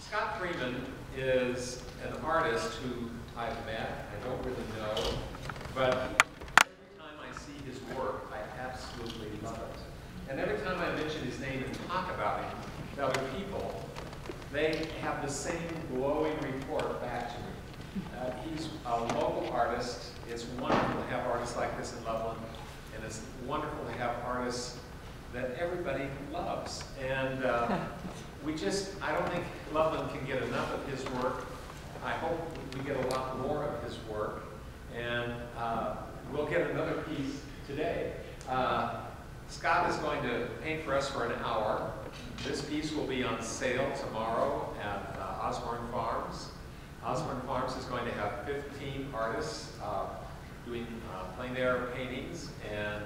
Scott Freeman is an artist who I've met, I don't really know, but every time I see his work, I absolutely love it. And every time I mention his name and talk about him to other people, they have the same glowing report back to me. He's a local artist. It's wonderful to have artists like this in Loveland, and it's wonderful to have artists that everybody loves. And I don't think Loveland can get enough of his work. I hope we get a lot more of his work. And we'll get another piece today. Scott is going to paint for us for an hour. This piece will be on sale tomorrow at Osborne Farms. Osborne Farms is going to have 15 artists doing plein air paintings, and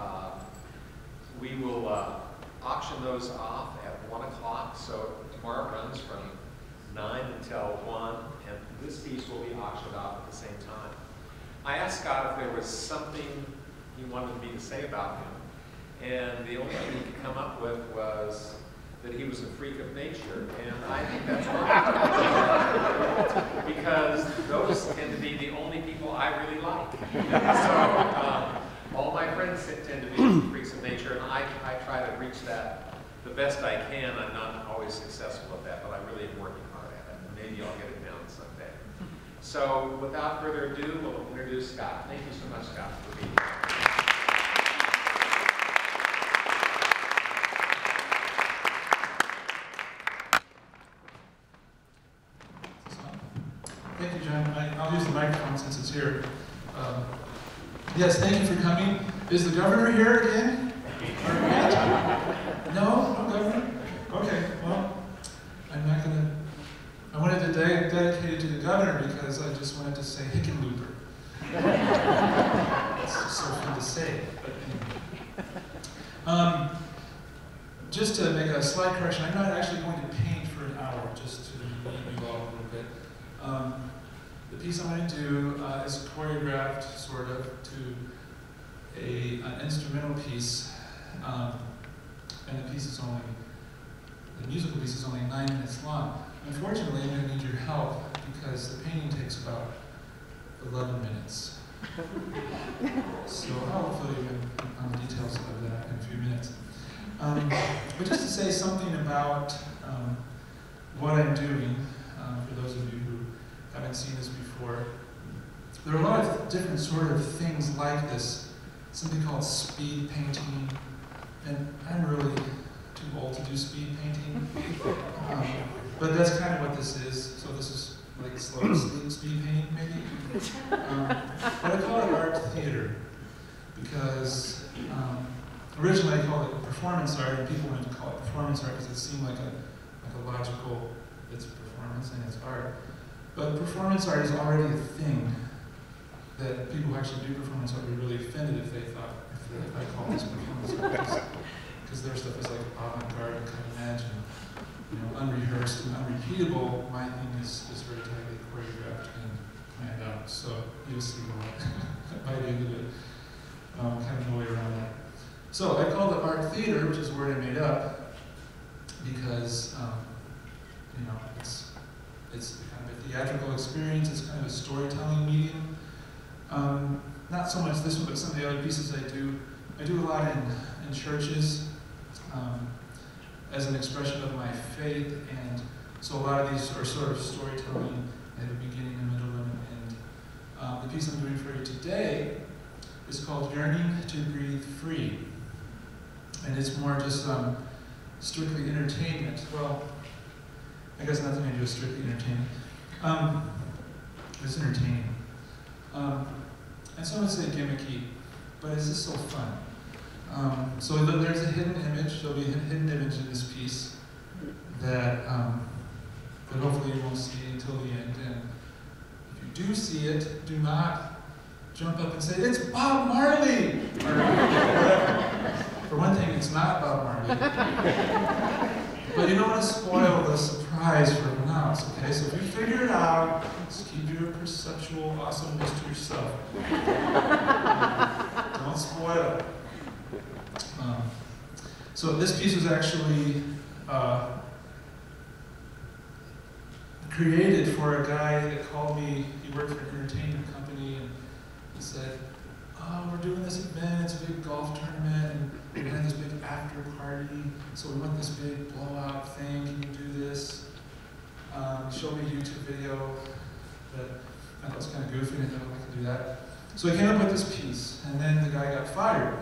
we will auction those off at 1 o'clock. So tomorrow runs from 9 until 1, and this piece will be auctioned off at the same time. I asked Scott if there was something he wanted me to say about him, and the only thing he could come up with was that he was a freak of nature, and I think that's right. Because those tend to be the only people I really like. So all my friends tend to be freaks of nature, and I try to reach that the best I can. I'm not always successful at that, but I really am working hard at it, and maybe I'll get it down someday. So without further ado, we'll introduce Scott. Thank you so much, Scott, for being here. Thank you, John. I'll use the microphone since it's here. Yes, thank you for coming. Is the governor here again? No? No governor? Okay, well, I'm not going to... I wanted to dedicate it to the governor because I just wanted to say Hickenlooper. It's so fun to say, but anyway. Just to make a slight correction, I'm not actually going to paint for an hour, just to meet you all a little bit. The piece I'm going to do is choreographed, sort of, to an instrumental piece, and the musical piece is only 9 minutes long. Unfortunately, I'm going to need your help because the painting takes about 11 minutes. So I'll fill you in on the details of that in a few minutes. But just to say something about what I'm doing, for those of you who haven't seen this before, there are a lot of different sort of things like this, something called speed painting, and I'm really too old to do speed painting, but that's kind of what this is. So this is like slow speed painting, maybe. But I call it art theater because originally I called it performance art, and people wanted to call it performance art because it seemed like a logical, it's performance and it's art. But performance art is already a thing that people who actually do performance art would be really offended if they thought, if I called this performance art, because their stuff is like avant-garde and cutting edge and unrehearsed and unrepeatable. My thing is very tightly choreographed and planned out. So you'll see by the end of it, kind of no way around that. So I called it art theater, which is a word I made up because it's kind of a theatrical experience. It's kind of a storytelling medium. Not so much this one, but some of the other pieces I do. I do a lot in churches as an expression of my faith, and so a lot of these are sort of storytelling at the beginning, the middle, and end. The piece I'm doing for you today is called Yearning to Breathe Free, and it's more just strictly entertainment. Well, I guess nothing I do is strictly entertainment. It's entertaining. And some would say gimmicky, but it's just so fun. So there's a hidden image. There'll be a hidden image in this piece that hopefully you won't see until the end. And if you do see it, do not jump up and say, "It's Bob Marley!" Or whatever. For one thing, it's not Bob Marley. But you don't want to spoil the surprise for everyone else, okay? So if you figure it out, just keep your perceptual awesomeness to yourself. Don't spoil it. So this piece was actually created for a guy that called me. He worked for an entertainment company, and he said, "Oh, we're doing this event, it's a big golf tournament, and we're having this big after party, so we want this big blowout thing, can you do this?" He showed me a YouTube video that I thought was kind of goofy, and I thought I could do that. So I came up with this piece, and then the guy got fired.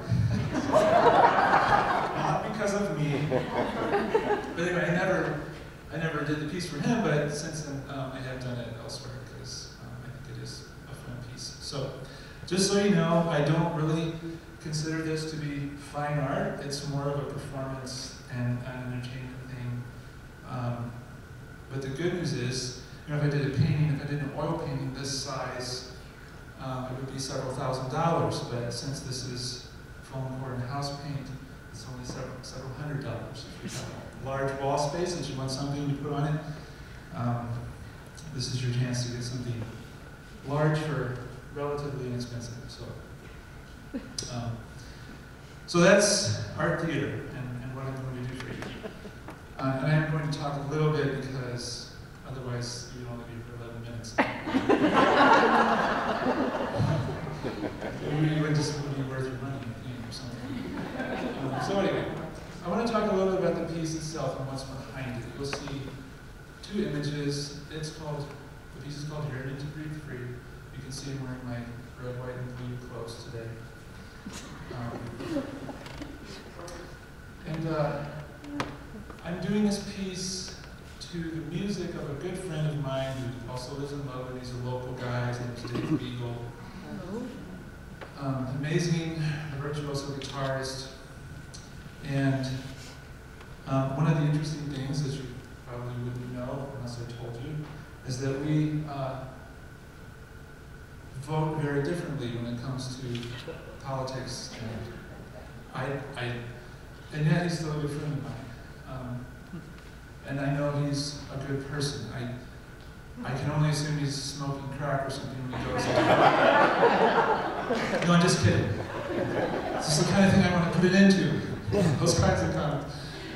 Not because of me. But anyway, I never did the piece for him, but since then I have done it elsewhere because I think it is a fun piece. So, just so you know, I don't really consider this to be fine art. It's more of a performance and an entertainment thing. But the good news is, you know, if I did a painting, if I did an oil painting this size, it would be several $1,000s. But since this is foam core and house paint, it's only several $100s. If you have a large wall space that you want something to put on it, this is your chance to get something large for relatively inexpensive. So that's art theater and what I'm going to do for you. And I'm going to talk a little bit because otherwise you would only be for 11 minutes. It would just be worth your money, or something. So anyway, I want to talk a little bit about the piece itself and what's behind it. You'll see two images. The piece is called Yearning to Breathe Free. You can see I'm wearing my red, white, and blue clothes today. I'm doing this piece to the music of a good friend of mine who also lives in Logan. He's a local guy. His name is Dave Beagle. Amazing virtuoso guitarist. And one of the interesting things that you probably wouldn't know unless I told you is that we vote very differently when it comes to politics. And yet he's still a good friend of mine. And I know he's a good person. I can only assume he's smoking crack or something when he goes out. No, I'm just kidding. This is the kind of thing I want to put it into. Those kinds of comments.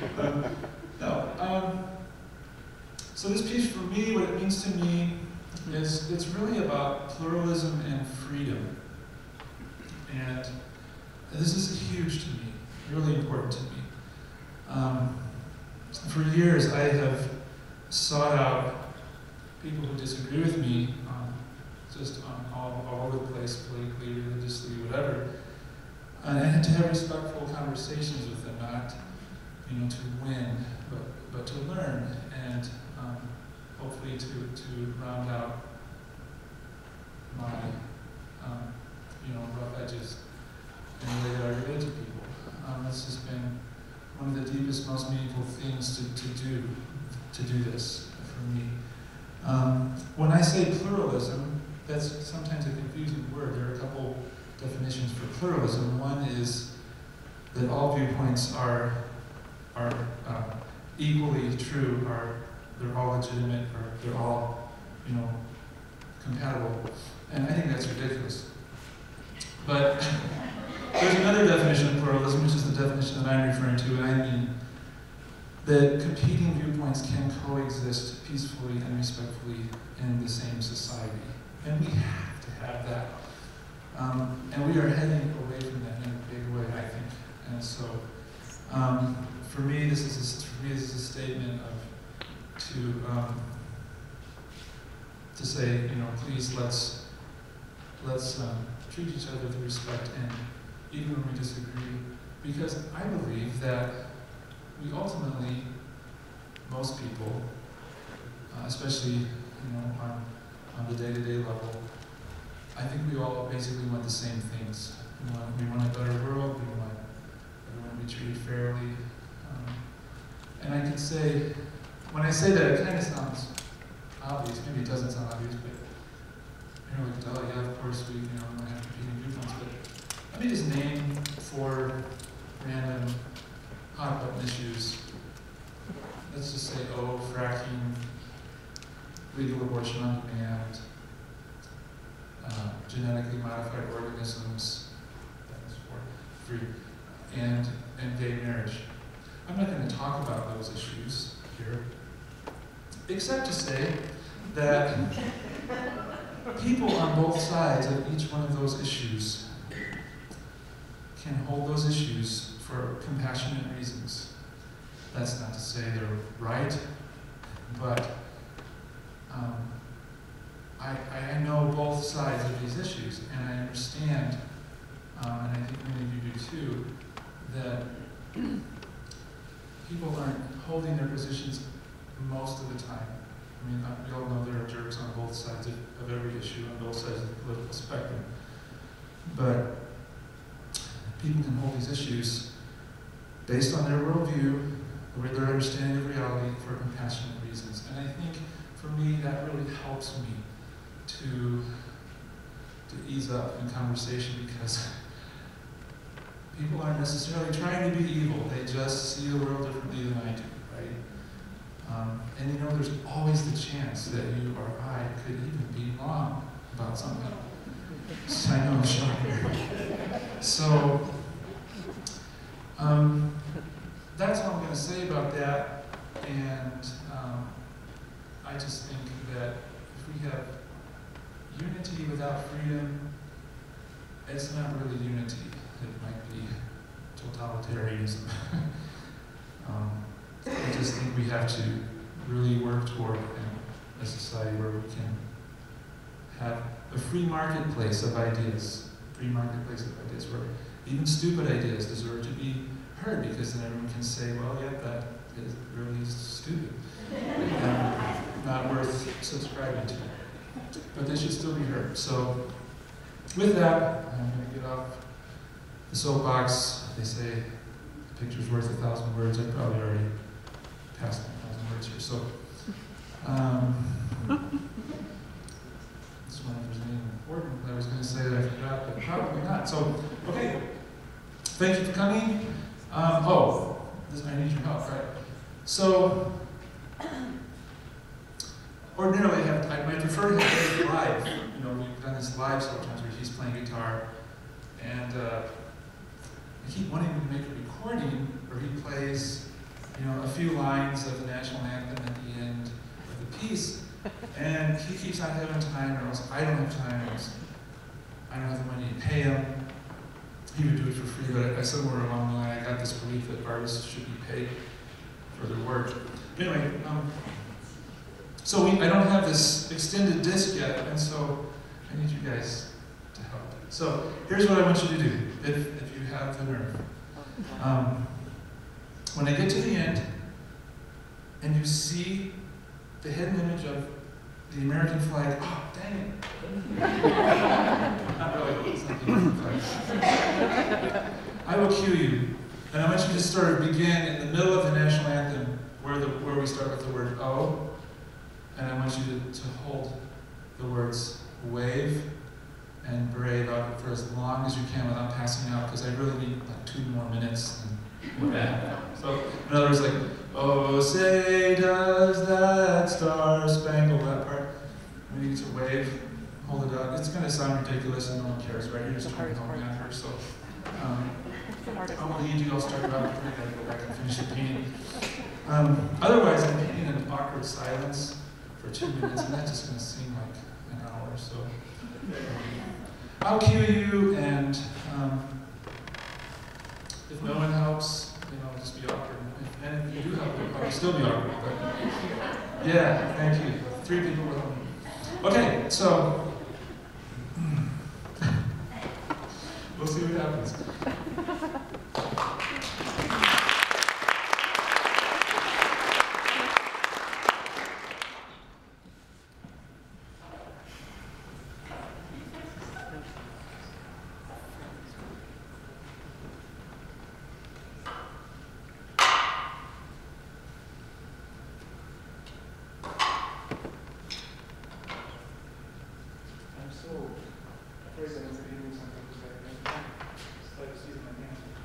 So this piece for me, what it means to me, is it's really about pluralism and freedom. And this is huge to me, really important to me. For years, I have sought out people who disagree with me, just on all over the place, politically, religiously, whatever, and to have respectful conversations with them, not, you know, to win, but to learn, and hopefully to round out my, you know, rough edges in the way that I relate to people. This has been one of the deepest, most meaningful things to do this for me. When I say pluralism, that's sometimes a confusing word. There are a couple definitions for pluralism. One is that all viewpoints are equally true, they're all legitimate, or they're all, you know, compatible. And I think that's ridiculous. But there's another definition of pluralism, which is the definition that I'm referring to, and I mean that competing viewpoints can coexist peacefully and respectfully in the same society. And we have to have that. And we are heading away from that in a big way, I think. And so, for me, this is a statement to say, you know, please let's treat each other with respect, and even when we disagree, because I believe that we ultimately, most people, especially, you know, on the day-to-day level, I think we all basically want the same things. We want a better world. We want everyone to be treated fairly. And I can say, when I say that, it kind of sounds obvious. Maybe it doesn't sound obvious, but you're like, oh yeah, of course we, you know, might have competing viewpoints. But let me just name 4 random hot button issues. Let's just say, fracking, legal abortion on demand, genetically modified organisms, that's 4, 3, and gay marriage. I'm not going to talk about those issues here, except to say that people on both sides of each one of those issues can hold those issues for compassionate reasons. That's not to say they're right, but I know both sides of these issues, and I understand, and I think many of you do too, that people aren't holding their positions most of the time. I mean, we all know there are jerks on both sides of every issue, on both sides of the political spectrum. But people can hold these issues based on their worldview, or their understanding of reality for compassionate reasons. And I think, for me, that really helps me to ease up in conversation, because people aren't necessarily trying to be evil. They just see the world differently than I do, right? And you know, there's always the chance that you or I could even be wrong about something. So I know, so that's all I'm going to say about that. And I just think that if we have unity without freedom, it's not really unity. It might be totalitarianism. I just think we have to really work toward a society where we can have a free marketplace of ideas. Free marketplace of ideas where even stupid ideas deserve to be heard, because then everyone can say, well, yeah, that is really stupid. Not worth subscribing to. But they should still be heard. So with that, I'm going to get off the soapbox. They say a picture's worth 1,000 words. I probably already passed 1,000 words here. So this one, if there's anything important I was going to say that I forgot, but probably not. So, okay. Thank you for coming. I need your help, right? So, ordinarily, I might prefer to have it live. You know, we've done this live sometimes where he's playing guitar, and I keep wanting to make a recording where he plays, you know, a few lines of the national anthem at the end of the piece, and he keeps not having time, or else I don't have time, or else I don't have the money to pay him. He would do it for free, but somewhere along the line I got this belief that artists should be paid for their work. Anyway, so I don't have this extended disc yet, and so I need you guys to help. So here's what I want you to do, if you have the nerve. When I get to the end, and you see the hidden image of the American flag, oh, dang it. Not really, it's not the American flag. I will cue you, and I want you to sort of begin in the middle of the national anthem, where we start with the word O, and I want you to hold the words wave and brave out for as long as you can without passing out, because I really need like 2 more minutes. So, in other words, like, oh, say does that star spangled, that part. We need to wave, hold it out. It's going to sound ridiculous and no one cares, right? You're just trying to help me out here, so I'll lead you, I'll start it out, I gotta go back and finish the painting. Otherwise, I'm painting an awkward silence for 2 minutes, and that's just going to seem like an hour, so I'll cue you, and if no one helps, you know, just be awkward. And if you do help, it'll probably still be awkward. But yeah, thank you. 3 people will help me. Okay, so we'll see what happens. I'm so afraid that I'm forgetting something. Just like to see my hand.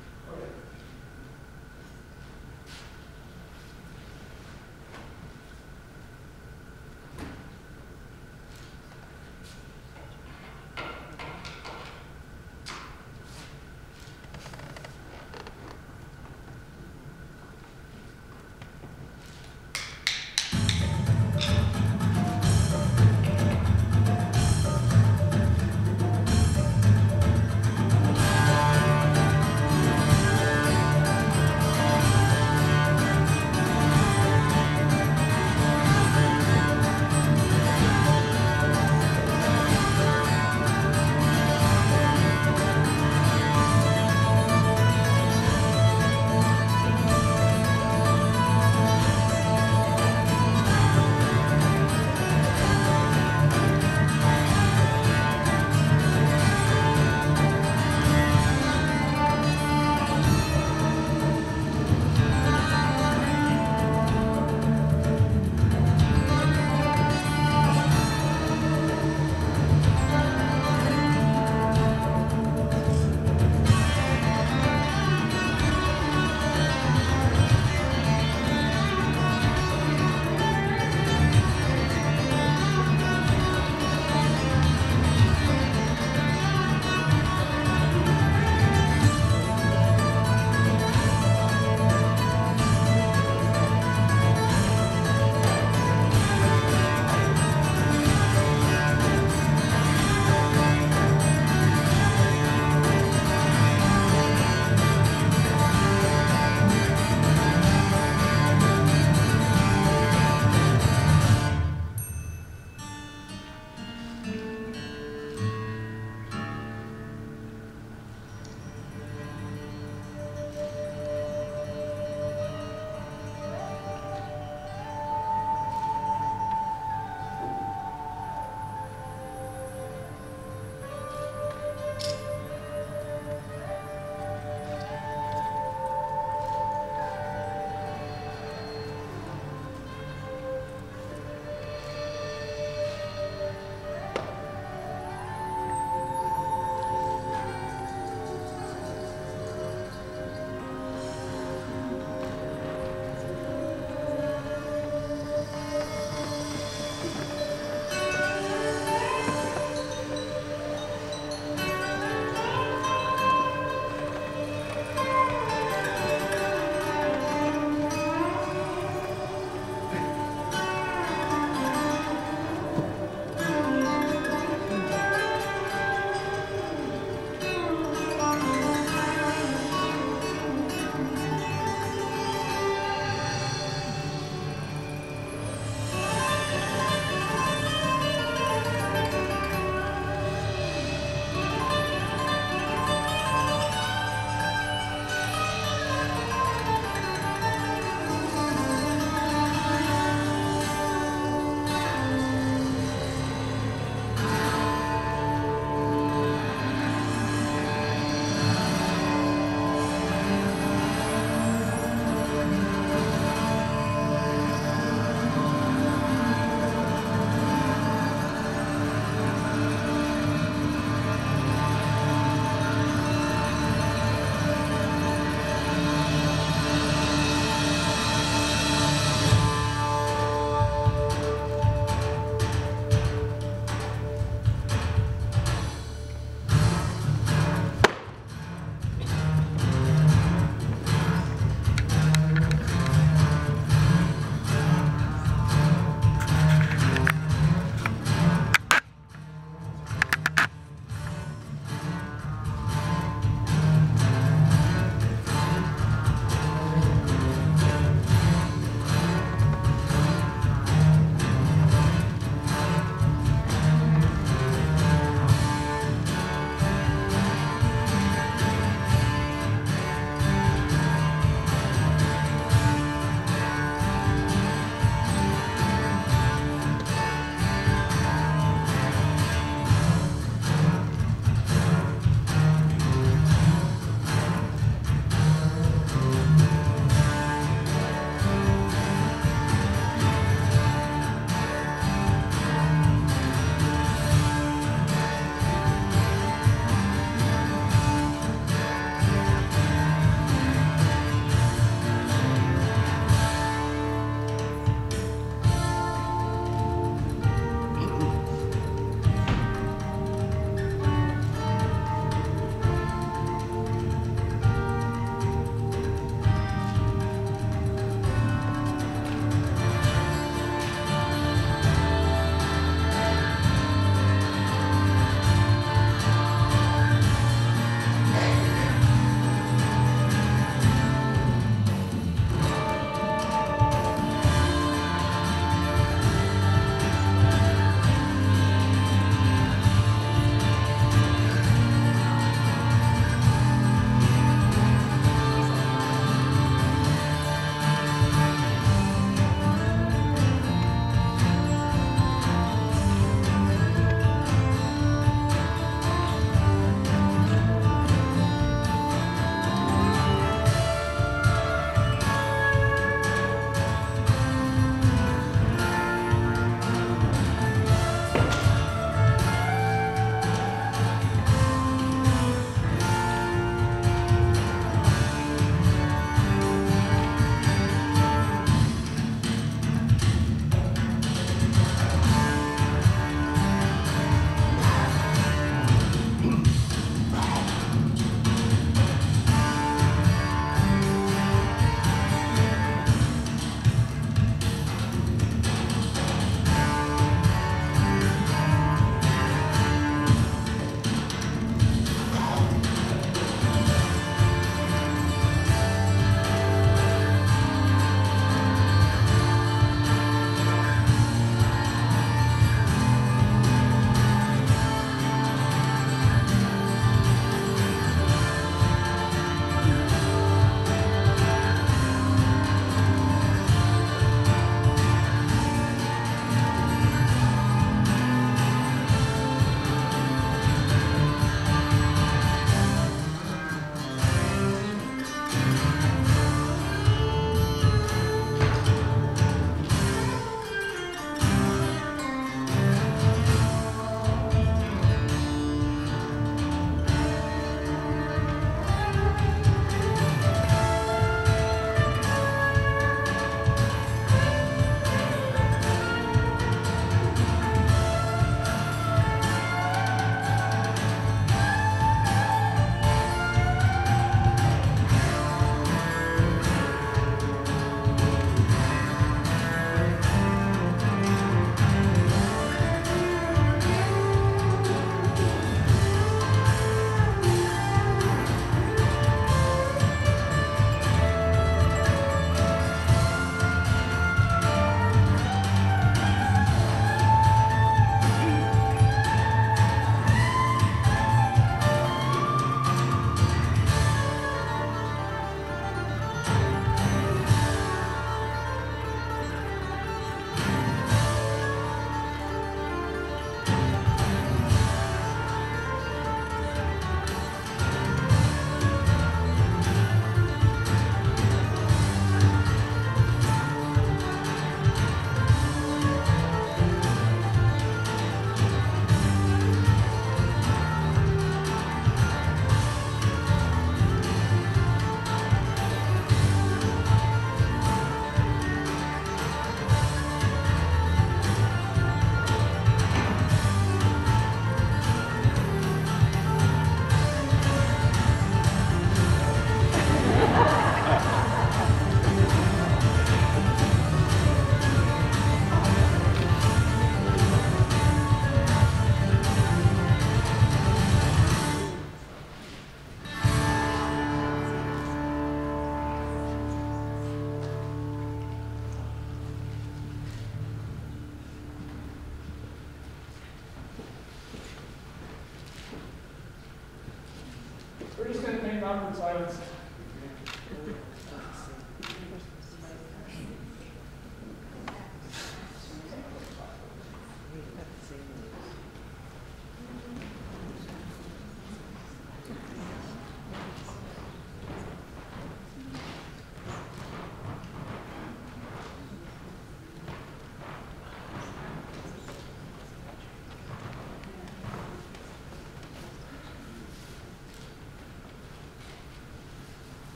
awkward silence.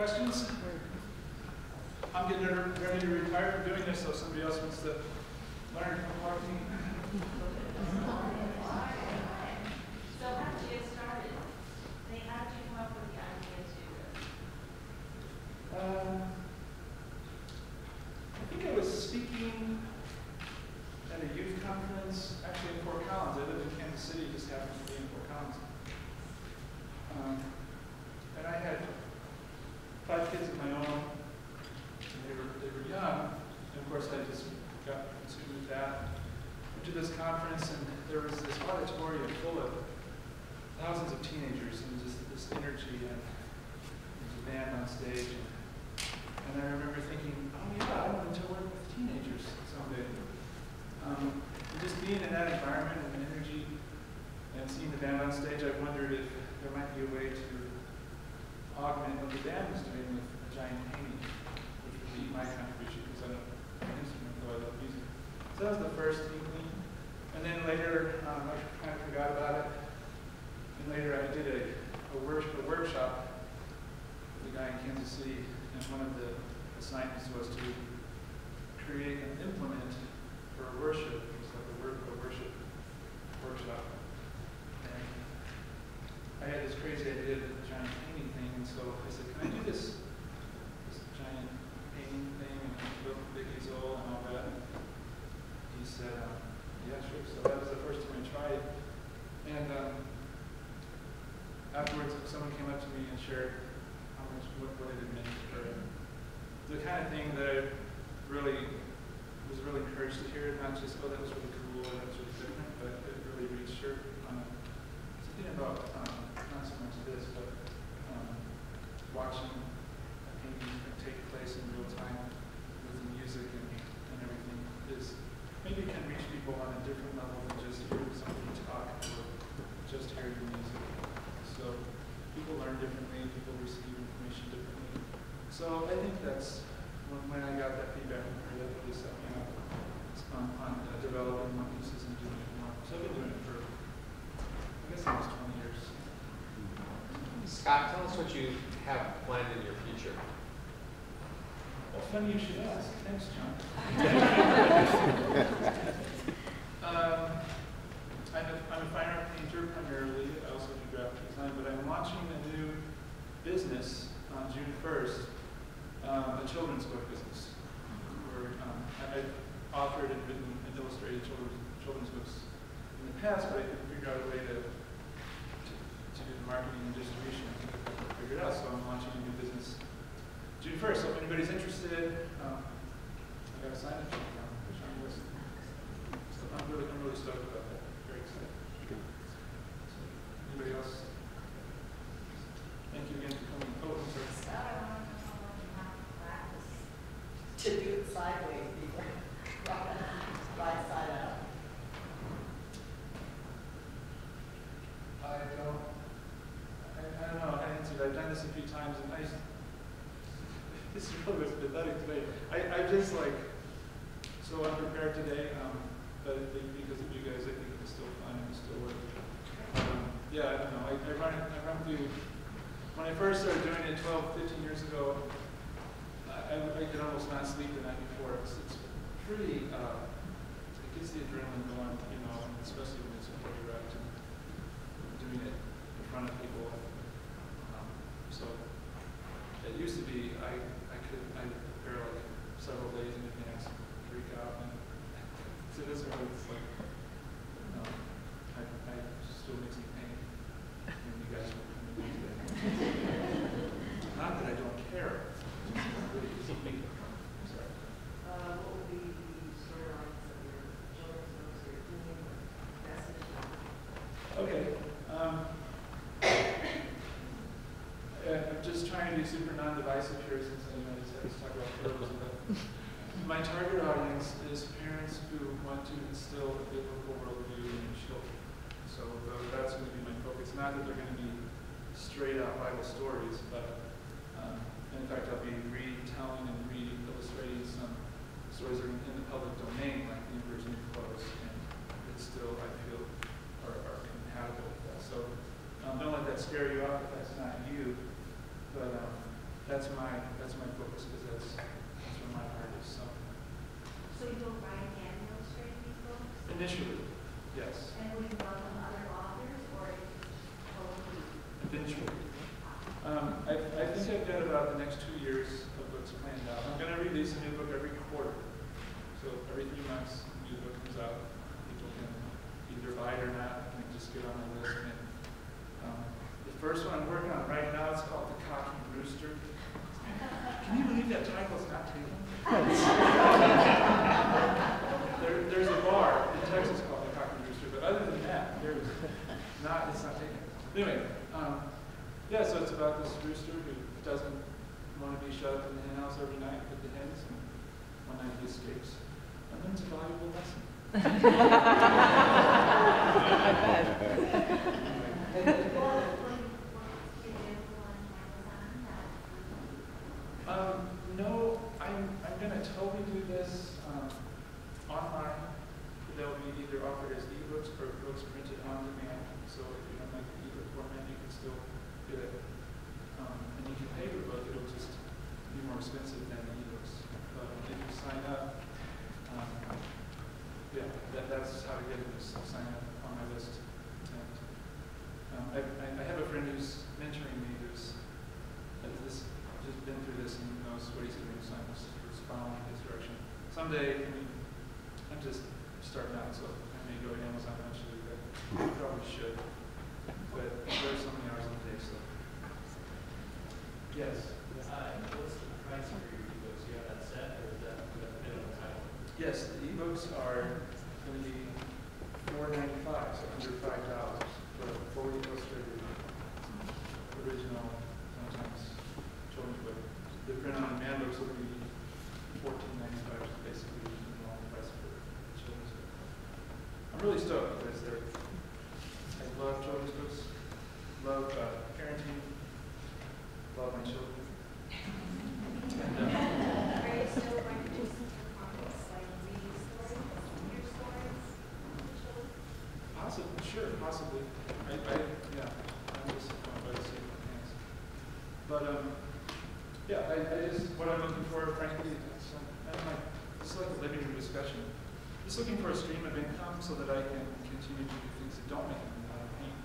Questions? I'm getting ready to retire from doing this, so if somebody else wants to Learn from walking. So how did you get started? How did you come up with the idea to do this? I think I was speaking at a youth conference, actually in Fort Collins. I live in Kansas City, just happened to be in Fort Collins. And I had 5 kids of my own, and they were young. And of course, I just got consumed with that. Went to this conference, and there was this auditorium full of thousands of teenagers, and just this energy, and there was a band on stage. And I remember thinking, oh yeah, I wanted to work with teenagers someday. And just being in that environment and energy, and seeing the band on stage, I wondered if there might be a way to augment what the band was doing with a giant painting, which would be my contribution, because I don't play an instrument, though I love music. So that was the first inkling. And then later, I kind of forgot about it. And later I did a workshop with a guy in Kansas City, and one of the assignments was to create an implement for worship. It was like a worship workshop. And I had this crazy idea of the giant painting thing, and so I said, can I do this giant painting thing, and build a big easel and all that? And he said, yeah, sure. So that was the first time I tried. And afterwards, someone came up to me and shared what it had meant for him. The kind of thing that I was really encouraged to hear, not just, oh, that was really cool, that was really different, but it really reached her. Something about, not so much this, but watching a painting take place in real time with the music and everything is, maybe it can reach people on a different level than just hearing somebody talk or just hearing the music. So people learn differently, people receive information differently. So I think that's when I got that feedback from her, that really set me up on developing more pieces and doing it more. So I've been doing it for, I guess, almost 20 years. Scott, tell us what you have planned in your future. Well, funny you should ask. Thanks, John. I'm a fine art painter primarily. I also do graphic design, but I'm launching a new business on June 1st, a children's book business. Where I've authored and written and illustrated children's books in the past, but I couldn't figure out a way to do the marketing and distribution. I couldn't figure it out, so I'm launching a new business June 1st. So if anybody's interested, I got to sign up. Push on the list. So I'm really stoked about that. Very excited. So, anybody else? Thank you again for coming. Oh, I'm sorry. So I want to know what you have to practice to do it sideways before right side up. I don't know. I answered. I've done this a few times, and this really was pathetic today. I just like, so unprepared today, but because of you guys, I think it's still fun and it's still work. Yeah, I don't know. I run through, when I first started doing it 12, 15 years ago, I could almost not sleep the night before. It's pretty, it gets the adrenaline going, you know, especially when it's direct and doing it in front of people. So it used to be, I prepare like several days in advance, freak out, and so this one it's like, I still makes me pain when you guys will come in today. Not that I don't care, just really something. I'm sorry. What would be the storylines of your children's books or your theme or message? Okay. I'm just trying to be super non-divisive here since I just talk about girls. My target audience is parents who want to instill a biblical worldview in their children. So that's going to be my focus. Not that they're going to be straight out Bible stories, but in fact I'll be retelling and re-illustrating some stories that are in the public domain, like the Emperor's New Clothes, and that still, I feel, are compatible with that. So don't let that scare you off if that's not you. But that's my focus because that's where my heart is. So you don't write and illustrate? Initially, yes. And will you welcome other authors or totally? Eventually. I think I've got about the next 2 years of books planned out. I'm going to release a new book every quarter. So every 3 months, a new book comes out. People can either buy it or not, and just get on the list. And, the first one I'm working on right now is called The Cocky Rooster. Can you believe that title's not taken? There's a bar in Texas called The Cocky Rooster, but other than that, it's not taken. Anyway, yeah, so it's about this rooster who doesn't want to be shut up in the hen house every night with the hens, and one night he escapes. And then it's a valuable lesson. No, I'm going to totally do this online. They'll be either offered as ebooks or books printed on demand. So if you don't like the ebook format, you can still get it. And you can pay for the book, it'll just be more expensive than the ebooks. But if you sign up, yeah, that's how to get it. Just sign up on my list. And, I have a friend who's mentoring me who's just been through this and knows what he's doing, so I'm just following his direction. Someday, I'm just starting out, so I may go to Amazon eventually, but I probably should. But there's so many hours in the day, so. Yes? What's the price for your ebooks? You have that set, or is that the minimum title? Yes, the ebooks are going to be $4.95, so under $5 for a fully illustrated original, sometimes children's book. The print on demand books will be $14.95, which is basically the normal price for children's book. I'm really stoked because I love children's books, love parenting, love my children. And, Are you still going to do some performance, like reading stories, your stories? possibly, sure, possibly. Yeah, I'm disappointed by the state of my hands. But, yeah, I just, what I'm looking for, frankly, is it's like a living room discussion. Just looking for a stream of income so that I can continue to do things that don't make me out of pain.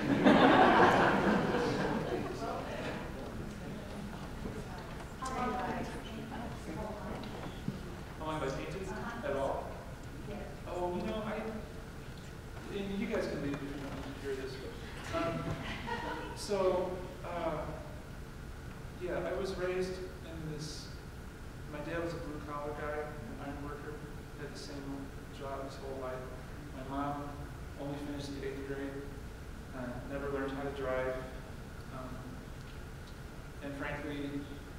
How long have I painted at all? Oh, you know, and you guys can leave if you don't want to hear this. But, yeah, I was raised in this, my dad was a blue collar guy, an iron worker, had the same job his whole life. My mom only finished the 8th grade, never learned how to drive, and frankly,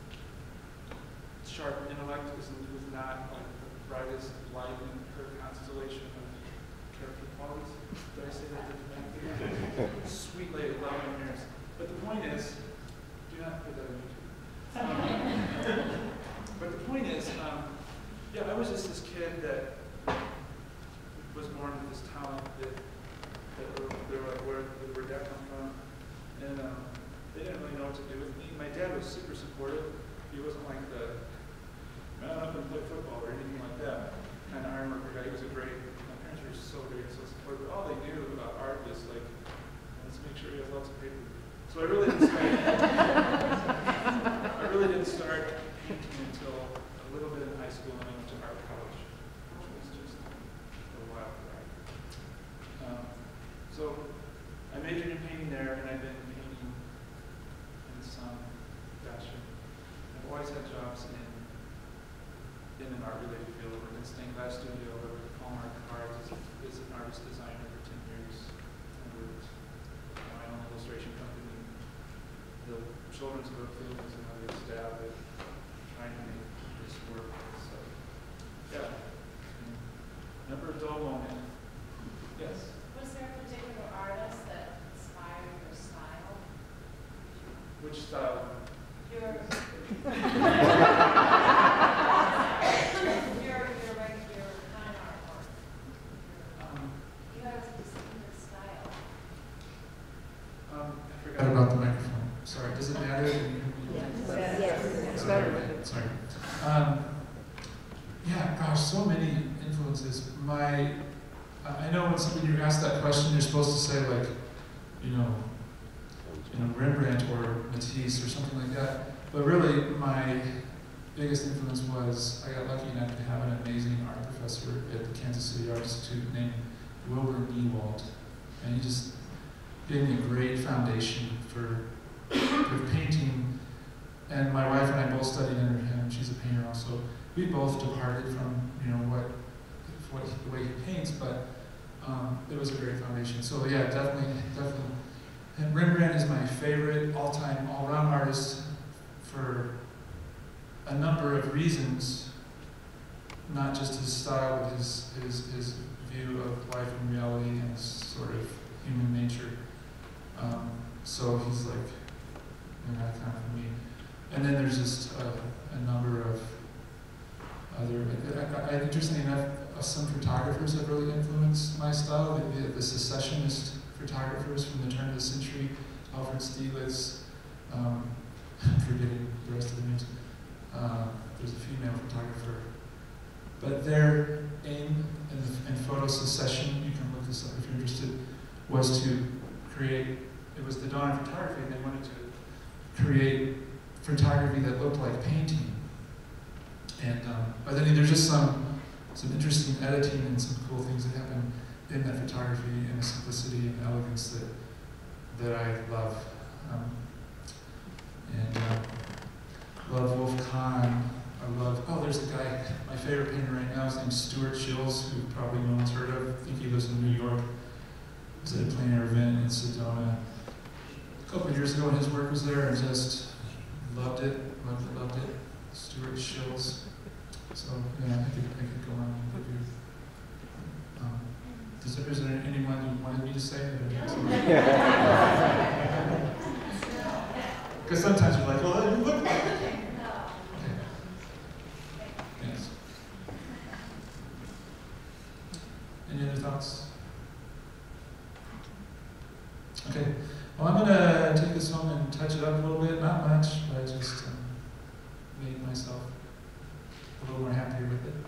sharp intellect was not like the brightest light in her constellation of character qualities. Did I say that? Sweet lady, love my mirrors. But the point is, do not put that on YouTube. But the point is, yeah, I was just this kid that was born with this talent that they were like, where'd that come from? And they didn't really know what to do with me. My dad was super supportive. He wasn't like the man up and play football or anything like that kind of iron worker guy. He was a great, my parents were so great and so supportive. But all they knew about art was like, let's make sure he has lots of paper. So I really didn't start painting until a little bit in high school, and I went to art college, which was just a wild ride. So I majored in painting there, and I've been painting in some fashion. I've always had jobs in an art-related field. I worked in stained glass studio, I worked at Hallmark Cards as an artist designer for 10 years. I worked at my own illustration company. The children's book field was another stab at trying to make this work. So, yeah, never a dull moment. Yes? Was there a particular artist that inspired your style? Which style? Your fine art work. You have a distinctive style. I forgot about the microphone. Sorry, does it matter? Yes. It's better. Sorry. Yeah, gosh, so many influences. I know when you're asked that question, you're supposed to say like, you know, Rembrandt or Matisse or something like that. But really, my biggest influence was I got lucky enough to have an amazing art professor at the Kansas City Art Institute named Wilbur Newald, and he just gave me a great foundation for painting. And my wife and I both studied under him. She's a painter also. We both departed from the way he paints, but it was a great foundation. So yeah, definitely. And Rembrandt is my favorite all-time, all-round artist for a number of reasons, not just his style, but his view of life and reality and his sort of human nature. So he's like an icon for me. And then there's just a number of other, interestingly enough, some photographers have really influenced my style. The secessionist photographers from the turn of the century, Alfred Stieglitz, I'm forgetting the rest of the names. There's a female photographer. But their aim in photo secession, you can look this up if you're interested, was to create, it was the dawn of photography, and they wanted to create photography that looked like painting. And but then there's just some interesting editing and some cool things that happen in that photography, and a simplicity and elegance that I love. Love Wolf Kahn. I love, there's a guy, my favorite painter right now is named Stuart Shills, who probably no one's heard of. I think he lives in New York. He was at a plein air event in Sedona a couple of years ago, and his work was there, and just loved it. Stuart Shills. So, yeah, I could go on and give you. Is there anyone you wanted me to say that I didn't say? Because sometimes you're like, well, you look like it. Okay. Yes. Any other thoughts? Okay. Well, I'm going to take this home and touch it up a little bit. Not much, but just make myself a little more happier with it.